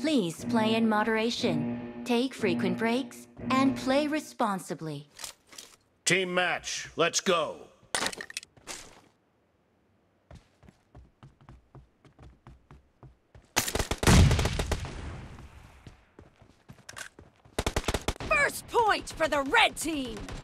Please play in moderation, take frequent breaks, and play responsibly. Team match, let's go. First point for the red team!